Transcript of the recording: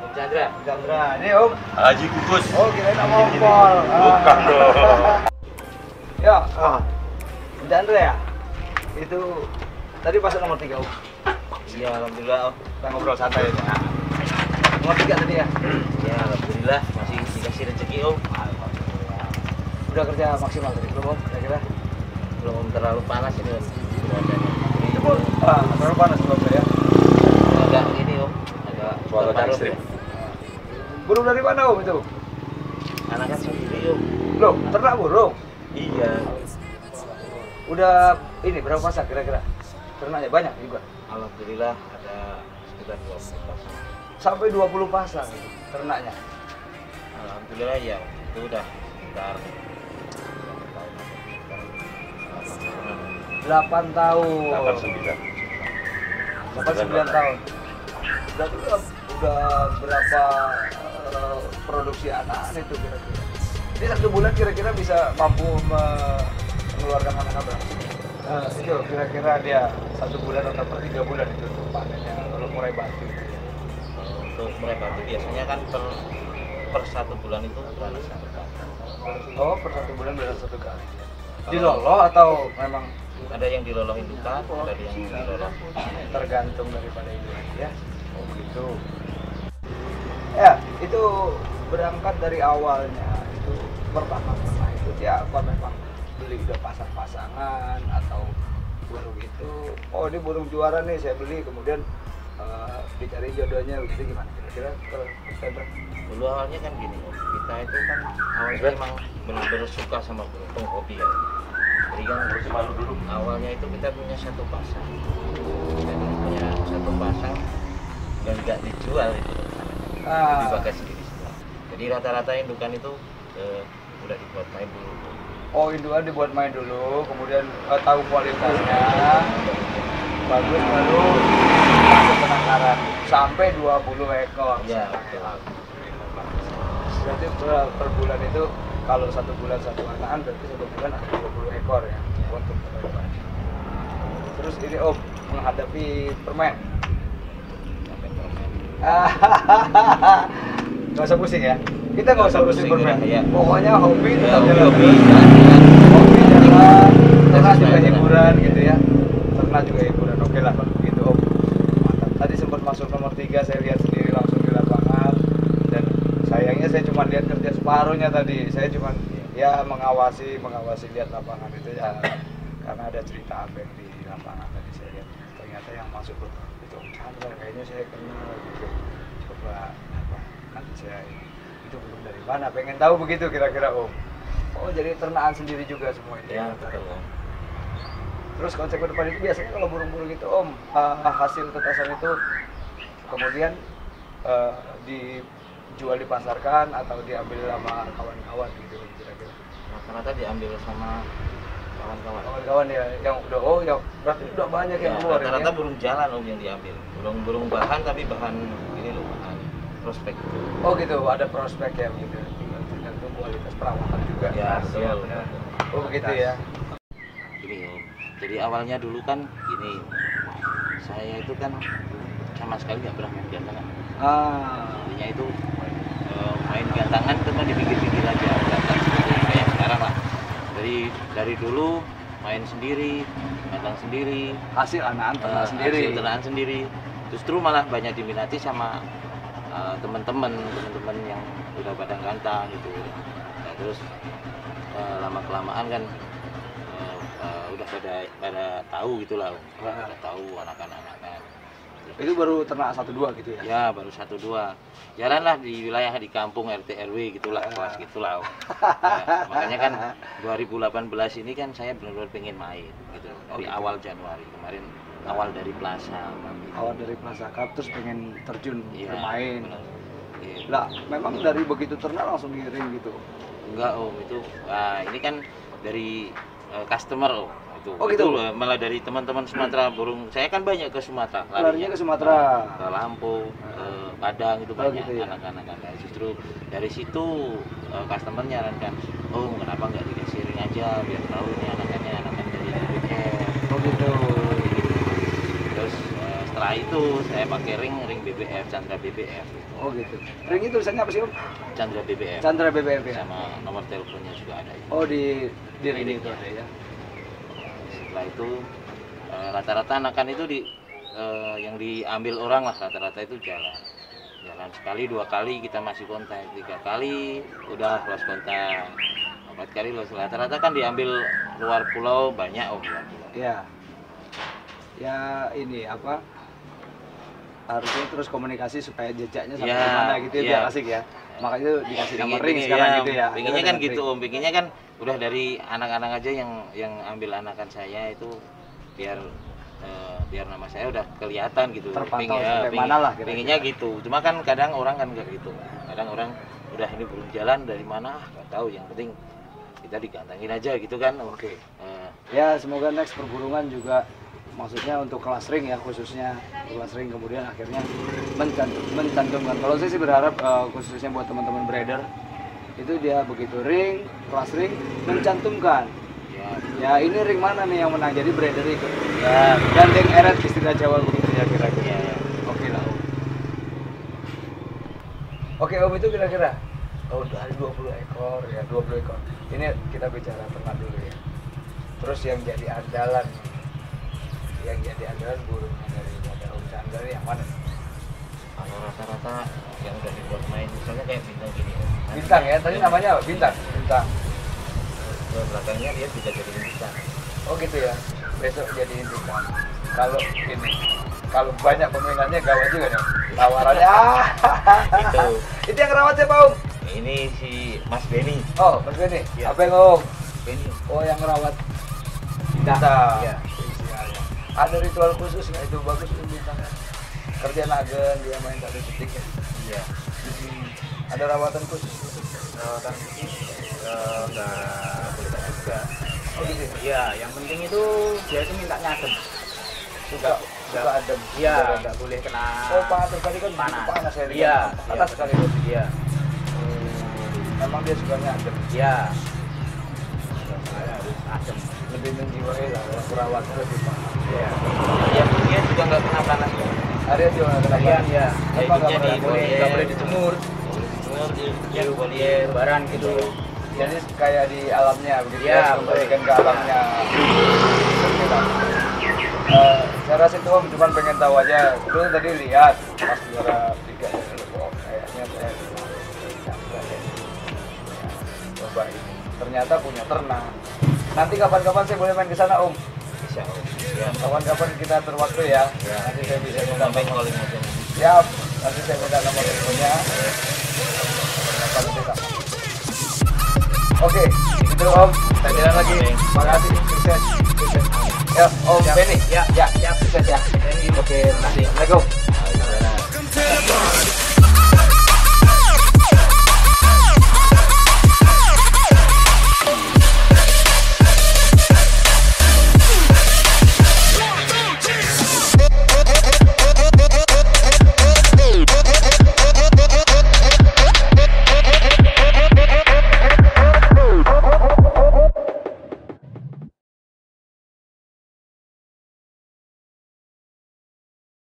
Om Chandra. Chandra, ini Om. Haji Kukus. Oh, kirain nama Ompol. Bukan dong. Ya, Chandra ya? Itu tadi pasang nomor 3 Om. Iya, alhamdulillah Om. Kita ngobrol santai ya. Nomor 3 tadi ya? Ya, alhamdulillah masih dikasih rezeki Om. Udah kerja maksimal tadi belum Om? Kira-kira? Belum terlalu panas ini Om. Cuacanya. Itu pun terlalu panas belum ya? Agak ini Om. Agak Cuaca bertaruh ekstrim. ya. Burung dari mana Om itu? Anakan sendiri Om. Loh, ternak burung? Iya. Udah ini berapa pasang kira-kira? Ternaknya banyak juga? Alhamdulillah ada sekitar 20 pasang. Sampai 20 pasang ternaknya? Alhamdulillah ya, itu udah sekitar 8 tahun. 89. 9 tahun. Berarti udah berapa produksi anakan itu kira-kira? Ini 1 bulan kira-kira bisa mampu mengeluarkan anakan berapa? Itu kira-kira dia 1 bulan atau per 3 bulan itu untuk panennya kalau murai batu itu ya. untuk murai batu biasanya kan per 1 bulan itu beranak 1 kali. Oh, per 1 bulan beranak 1 kali. Diloloh atau memang Ada yang diloloh indukan, ada yang diloloh. tergantung daripada indukan ya? Oh begitu. Ya, itu berangkat dari awalnya itu pertama itu dia apa memang beli udah pasang-pasangan atau burung itu oh ini burung juara nih saya beli kemudian dicari jodohnya begitu gimana kira-kira Chandra? Dulu awalnya kan gini, Om. Kita itu kan awalnya memang benar-benar suka sama burung, penghobi ya. Jadi kan awalnya itu kita punya 1 pasang. Kita punya 1 pasang dan nggak dijual itu. Dipakai sendiri semua. Jadi rata-rata indukan itu udah dibuat main dulu. Oh indukan dibuat main dulu kemudian tahu kualitasnya bagus baru masuk penangkaran sampai 20 ekor. Ya, berarti per bulan itu kalau 1 bulan 1 anakan berarti 1 bulan ada 20 ekor ya untuk penangkaran. Terus ini Om menghadapi permen. Nggak usah pusing ya. Kita nggak usah pusing permen. Ya. Pokoknya hobi Ya, tetap jalan. hobi. Hobi jalan. Ternak juga hiburan gitu ya. Ternak juga hiburan. Oke lah kalau begitu Om. Mantap. Tadi sempat masuk nomor 3 saya lihat sendiri langsung di lapangan dan sayangnya saya cuma lihat kerja separuhnya tadi. Saya cuma ya mengawasi lihat lapangan itu ya karena ada cerita apa yang di lapangan tadi saya lihat ternyata yang masuk itu Om Chandra kayaknya saya kenal gitu. Coba apa nanti saya itu belum dari mana pengen tahu begitu kira-kira Om. Oh jadi ternakan sendiri juga semua ini. Ya, betul. Om. Terus konsep ke depan itu biasanya kalau burung-burung itu Om hasil tetasan itu kemudian dijual dipasarkan atau diambil sama kawan-kawan gitu kira-kira. Rata-rata diambil sama kawan-kawan. Kawan-kawan ya yang udah ya berarti udah banyak yang keluar ya. Rata-rata burung jalan Om yang diambil. Burung bahan tapi bahan ini loh, bahan prospek. Oh gitu, ada prospek ya gitu. Tergantung kualitas perawatan juga. Ya, betul. Benar. Oh begitu ya. Gini Om. Jadi awalnya dulu kan gini. Saya itu kan sama sekali nggak pernah main gantangan. Intinya itu main gantangan cuma di pinggir-pinggir aja, nggak seperti kayak sekarang lah. Dari dulu main sendiri, gantang sendiri, Hasil anakan ternak sendiri. hasil ternakan sendiri. Justru malah banyak diminati sama teman-teman yang udah pada gantang gitu. Nah, terus lama kelamaan kan udah pada tahu gitulah, udah tahu anakan-anakan. Itu baru ternak 1-2 gitu ya? Ya baru 1-2. Jalanlah di wilayah di kampung RT RW gitulah, kelas gitulah. Nah, makanya kan 2018 ini kan saya benar-benar pengen main gitu. Dari awal Januari kemarin, awal dari Plaza. Awal dari Plaza Cup terus pengen terjun Iya, bermain. benar. Iya. Lah, memang dari begitu ternak langsung ngirim gitu. Enggak Om, itu ini kan dari customer Om. Oh, gitu? Itu malah dari teman-teman Sumatera burung. Saya kan banyak ke Sumatera. Larinya ke Sumatera. Ke Lampung, ke Padang itu banyak gitu ya? anak-anak. Nah, justru dari situ customer nyarankan, oh kenapa nggak dikasih ring aja biar tahu ini anakan dari weekend. Oh gitu. Terus setelah itu saya pakai ring BBF, Chandra BBF. Oh gitu. Ring itu tulisannya apa sih Om? Chandra BBF. Chandra BBF ya. Sama nomor teleponnya juga ada. Oh di ring itu ada ya. Setelah itu rata-rata anakan itu yang diambil orang lah rata-rata itu jalan sekali 2 kali kita masih kontak, 3 kali udah lost kontak, 4 kali lost. Rata-rata kan diambil luar pulau banyak luar pulau. Ya. Ya ini apa? Harusnya terus komunikasi supaya jejaknya sampai Ya, mana gitu ya, ya. biar asik ya. Makanya itu dikasih nama ring sekarang gitu ya. Pinginnya kan gitu Ring. Om, pinginnya kan udah dari anak-anak aja yang ambil anakan saya itu biar nama saya udah kelihatan gitu. Terpantau sampai mana lah kira-kira. Pinginnya gitu. Cuma kan kadang orang kan nggak gitu. Kadang orang udah ini belum jalan dari mana nggak tahu. Yang penting kita digantengin aja gitu kan. Oke. Ya semoga next perburungan juga maksudnya untuk kelas ring ya, khususnya kelas ring kemudian akhirnya mencantumkan. Kalau saya sih berharap khususnya buat teman-teman breeder itu dia begitu ring kelas ring mencantumkan ya ini ring mana nih yang menang, jadi breeder ikut ya gandeng eret istilah Jawa begitu ya kira-kira. Ya. Oke lah Om. Oke Om, itu kira-kira dari 20 ekor ya, 20 ekor ini kita bicara ternak dulu ya. Terus yang jadi andalan burungnya dari Om Chandra yang mana? Kalau rata-rata yang udah dibuat main misalnya kayak bintang gini Om. Bintang ya, tadi namanya apa? Bintang. Belakangnya dia bisa jadi bintang. Oh gitu ya. Besok jadiin bintang. Kalau ini, kalau banyak peminatnya gawat juga nih. Tawarannya. Itu yang rawat siapa Om? Ini si Mas Benny. Oh Mas Benny. Ya. Apa yang Om? Benny. Oh yang rawat bintang. Iya. Ada ritual khusus nggak itu? Bagus itu bintangnya. Kerja nagen dia main tadi detik ya. Iya. Ada rawatan khusus. Rawatan khusus nggak boleh juga. Oh gitu. Iya, yang penting itu dia itu mintanya adem. Suka adem. Iya, nggak boleh kena. Oh panas tadi kan panas. Panas ya. Iya. Panas sekali. Iya. Memang dia sukanya adem. Iya. Harus adem. Lebih menjiwai lah, perawatnya lebih paham. Iya. Ya, dia juga nggak kena panas. Area juga nggak kena panas. Iya. Emang nggak Jadi boleh, nggak boleh dijemur. Dia boleh baran gitu. Jadi kayak di alamnya begitu Iya, ya, kembalikan ke alamnya. Oke lah. Saya rasa itu Om cuma pengen tahu aja. Dulu tadi lihat pas juara 3 kayaknya saya coba ini. Ternyata punya ternak. Nanti kapan-kapan saya boleh main ke sana Om. Bisa. Ya. Kapan-kapan kita berwaktu ya. Ya. Nanti saya bisa minta Sampai nomor. calling aja. Siap. Nanti saya minta nomor teleponnya. Oke, itu Om. Saya jalan lagi. Makasih. Sukses. Ya, Om Benny. Ya, siap. Sukses ya. Oke, nanti. Assalamualaikum. Waalaikumsalam.